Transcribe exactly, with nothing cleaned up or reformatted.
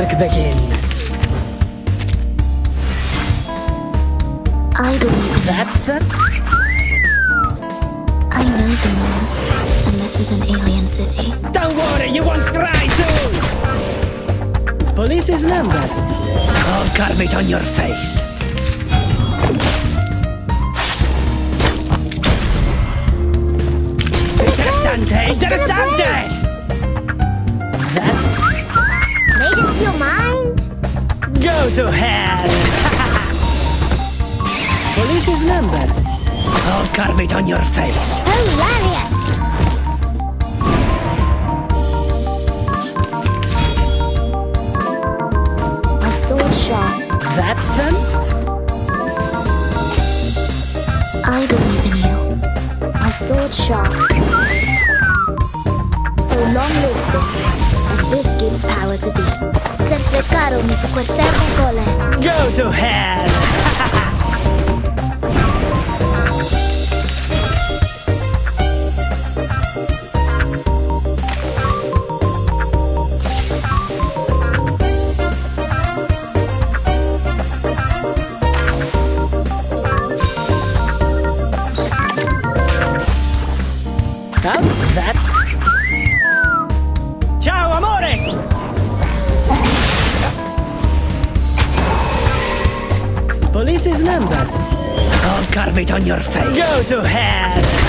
work begin? I believe That's the... I know the moon, and this is an alien city. Don't worry, you won't cry soon! Police's number. I'll carve it on your face. Interessante! Interessante! That's... Made into your mind? Go to hell! Police's number. I'll carve it on your face. Hilarious! A sword sharp. That's them? I believe in you. A sword sharp. So long lives this, and this gives power to thee. Sempre caro mi fu quest'erba cole. Go to hell! Well, that's... Ciao, amore! Police's number. I'll carve it on your face. Go to hell!